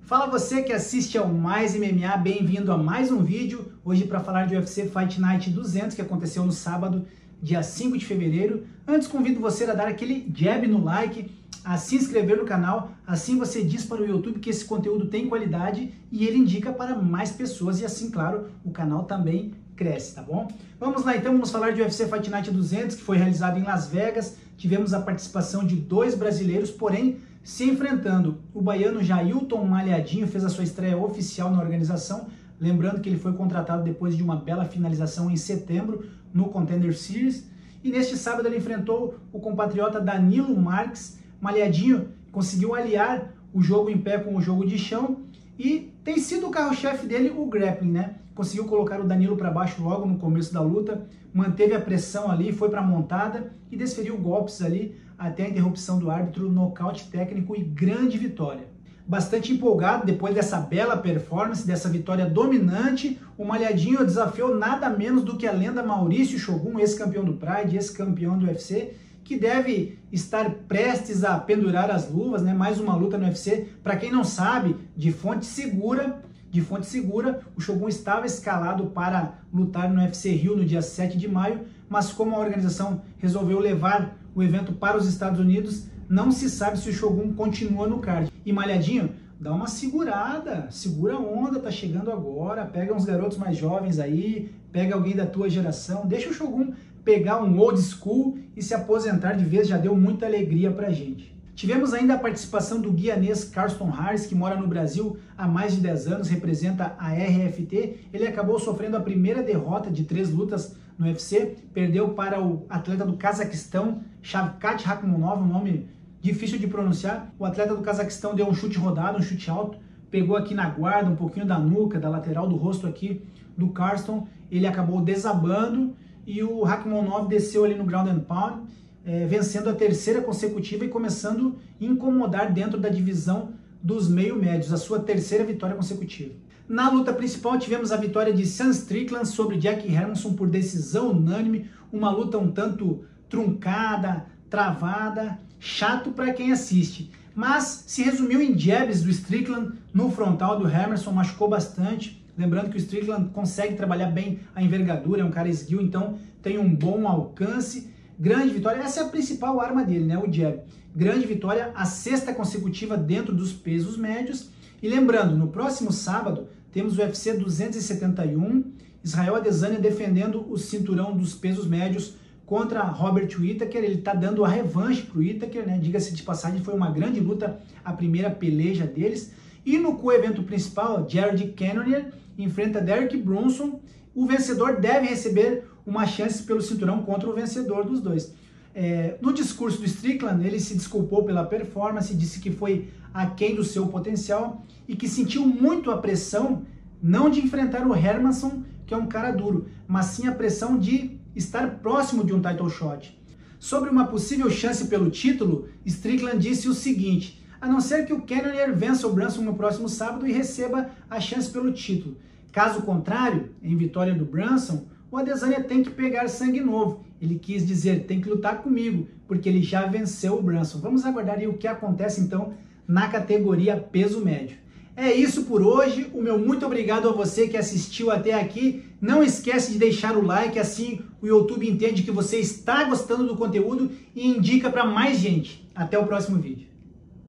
Fala você que assiste ao Mais MMA, bem-vindo a mais um vídeo, hoje para falar de UFC Fight Night 200, que aconteceu no sábado, dia 5 de fevereiro. Antes convido você a dar aquele jab no like, a se inscrever no canal, assim você diz para o YouTube que esse conteúdo tem qualidade e ele indica para mais pessoas e assim, claro, o canal também cresce, tá bom? Vamos lá então, vamos falar de UFC Fight Night 200, que foi realizado em Las Vegas. Tivemos a participação de dois brasileiros, porém se enfrentando. O baiano Jailton Malhadinho fez a sua estreia oficial na organização, lembrando que ele foi contratado depois de uma bela finalização em setembro no Contender Series. E neste sábado ele enfrentou o compatriota Danilo Marques. Malhadinho conseguiu aliar o jogo em pé com o jogo de chão e tem sido o carro-chefe dele o grappling, né? Conseguiu colocar o Danilo para baixo logo no começo da luta, manteve a pressão ali, foi para a montada e desferiu golpes ali até a interrupção do árbitro, nocaute técnico e grande vitória. Bastante empolgado depois dessa bela performance, dessa vitória dominante, o Malhadinho desafiou nada menos do que a lenda Maurício Shogun, ex-campeão do Pride, ex-campeão do UFC, que deve estar prestes a pendurar as luvas, né? Mais uma luta no UFC. Para quem não sabe, de fonte segura, o Shogun estava escalado para lutar no UFC Rio no dia 7 de maio, mas como a organização resolveu levar o evento para os Estados Unidos, não se sabe se o Shogun continua no card. E Malhadinho, dá uma segurada, segura a onda, tá chegando agora, pega uns garotos mais jovens aí, pega alguém da tua geração, deixa o Shogun pegar um old school e se aposentar de vez, já deu muita alegria pra gente. Tivemos ainda a participação do guianês Carlston Harris, que mora no Brasil há mais de 10 anos, representa a RFT. Ele acabou sofrendo a primeira derrota de 3 lutas no UFC, perdeu para o atleta do Cazaquistão, Shavkat Rakhmonov, um nome difícil de pronunciar. O atleta do Cazaquistão deu um chute rodado, um chute alto, pegou aqui na guarda, um pouquinho da nuca, da lateral do rosto aqui do Carlston. Ele acabou desabando e o Rakhmonov desceu ali no ground and pound, vencendo a terceira consecutiva e começando a incomodar dentro da divisão dos meio-médios, a sua terceira vitória consecutiva. Na luta principal tivemos a vitória de Sean Strickland sobre Jack Hermansson por decisão unânime, uma luta um tanto truncada, travada, chato para quem assiste, mas se resumiu em jabs do Strickland no frontal do Hermansson, machucou bastante. Lembrando que o Strickland consegue trabalhar bem a envergadura, é um cara esguio, então tem um bom alcance. Grande vitória, essa é a principal arma dele, né, o jab. Grande vitória, a 6ª consecutiva dentro dos pesos médios. E lembrando, no próximo sábado temos o UFC 271, Israel Adesanya defendendo o cinturão dos pesos médios contra Robert Whittaker. Ele está dando a revanche para o Whittaker, né? Diga-se de passagem, foi uma grande luta, a primeira peleja deles. E no co-evento principal, Jared Cannonier enfrenta Derek Brunson. O vencedor deve receber uma chance pelo cinturão contra o vencedor dos dois. No discurso do Strickland, ele se desculpou pela performance, disse que foi aquém do seu potencial e que sentiu muito a pressão, não de enfrentar o Hermansson, que é um cara duro, mas sim a pressão de estar próximo de um title shot. Sobre uma possível chance pelo título, Strickland disse o seguinte: a não ser que o Cannonier vença o Brunson no próximo sábado e receba a chance pelo título. Caso contrário, em vitória do Brunson, o Adesanya tem que pegar sangue novo. Ele quis dizer, tem que lutar comigo, porque ele já venceu o Brunson. Vamos aguardar aí o que acontece então na categoria peso médio. É isso por hoje, o meu muito obrigado a você que assistiu até aqui. Não esquece de deixar o like, assim o YouTube entende que você está gostando do conteúdo e indica para mais gente. Até o próximo vídeo.